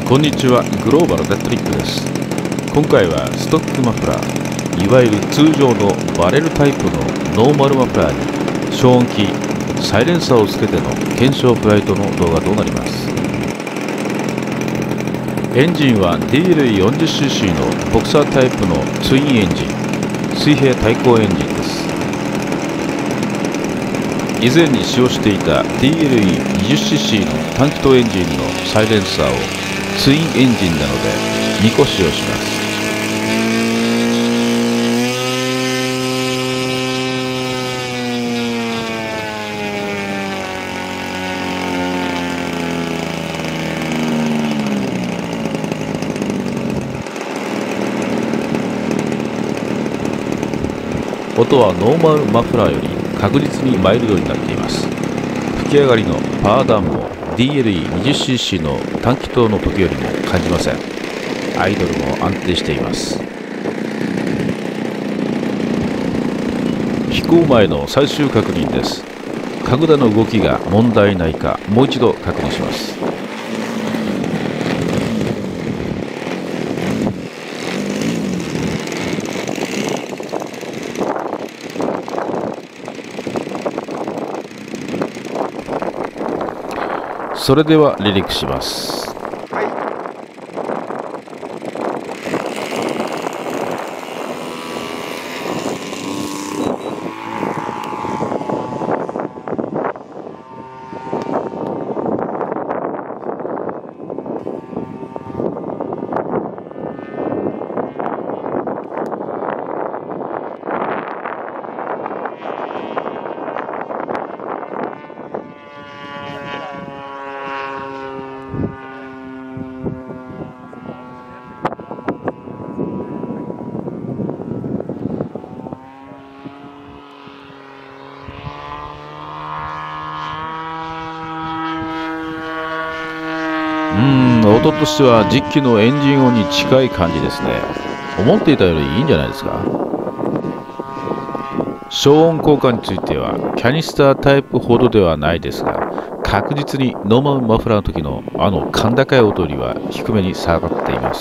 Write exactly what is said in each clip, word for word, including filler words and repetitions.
こんにちは、グローバルデッドリップです。今回はストックマフラー、いわゆる通常のバレルタイプのノーマルマフラーに消音器、サイレンサーをつけての検証フライトの動画となります。エンジンは ディーエルイーよんじゅっシーシー のボクサータイプのツインエンジン、水平対向エンジンです。以前に使用していた ディーエルイーにじゅっシーシー のタンクトエンジンのサイレンサーをツインエンジンなのでにこ使用します。音はノーマルマフラーより確実にマイルドになっています。吹き上がりのパワーダウンも ディーエルイーにじゅっシーシー の短気筒の時よりも感じません。アイドルも安定しています。飛行前の最終確認です。角田の動きが問題ないかもう一度確認します。それでは離陸します。うーん、音としては実機のエンジン音に近い感じですね。思っていたよりいいんじゃないですか。消音効果についてはキャニスタータイプほどではないですが、確実にノーマルマフラーの時のあの甲高い音よりは低めに下がっています。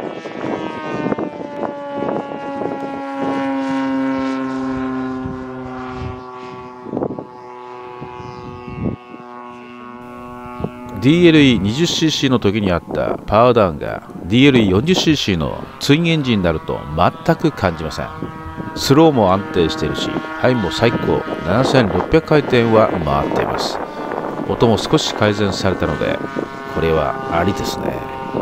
ディーエルイーにじゅっシーシー の時にあったパワーダウンが ディーエルイーよんじゅっシーシー のツインエンジンになると全く感じません。スローも安定しているし、ハイも最高ななせんろっぴゃく回転は回っています。音も少し改善されたので、これはありですね。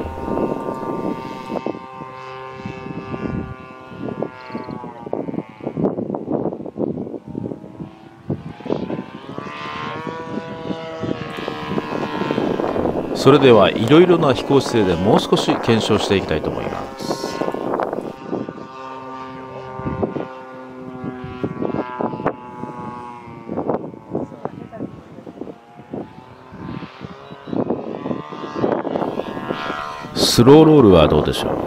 それではいろいろな飛行姿勢でもう少し検証していきたいと思います。スローロールはどうでしょう。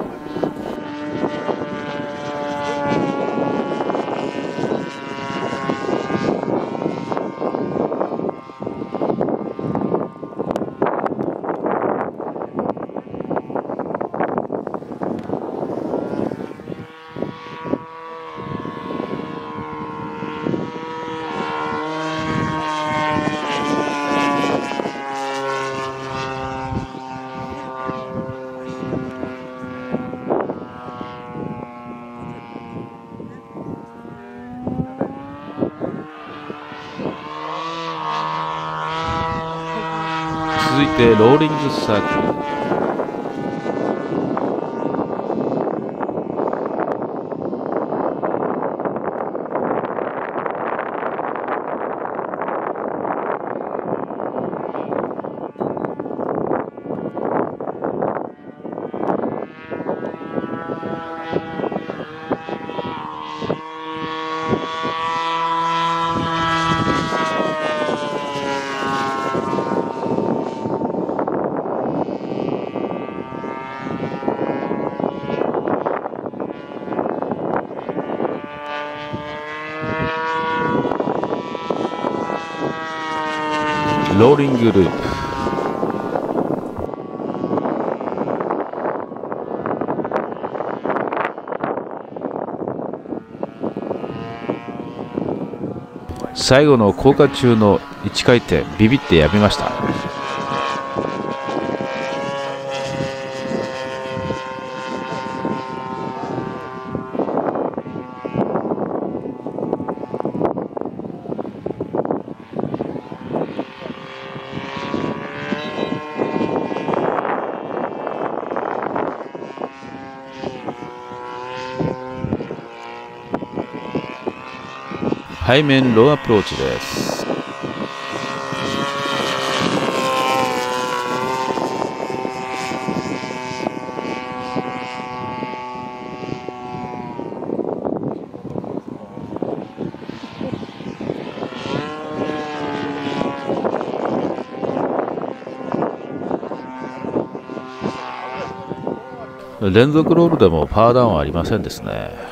続いてローリングサークル。ローリングループ。 最後の降下中のいち回転ビビってやめました。背面ローアプローチです。連続ロールでもパワーダウンはありませんですね。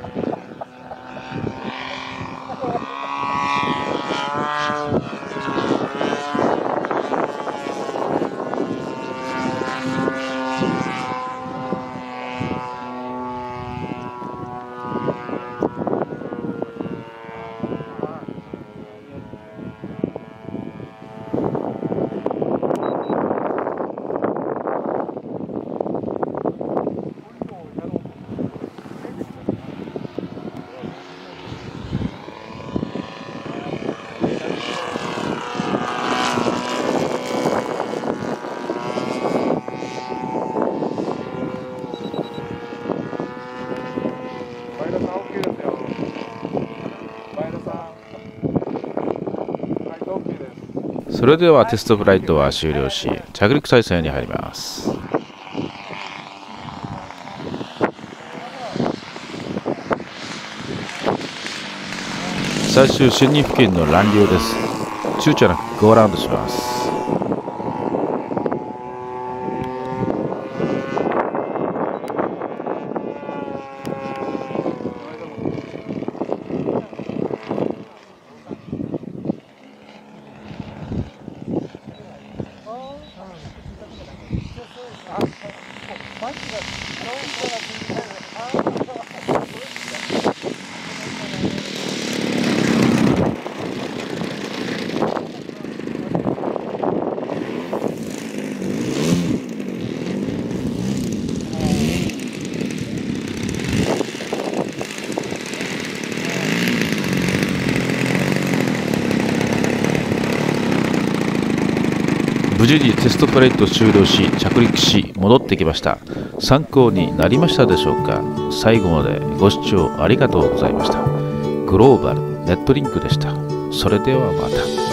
それではテストフライトは終了し、着陸態勢に入ります。最終進入付近の乱流です。躊躇なくゴーラウンドします。無事にテストフライト終了し、着陸し戻ってきました。参考になりましたでしょうか。最後までご視聴ありがとうございました。グローバルネットリンクでした。それではまた。